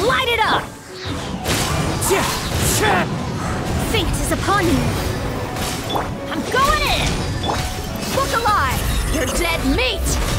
Light it up! Fate is upon you! I'm going in! Look alive! You're dead meat!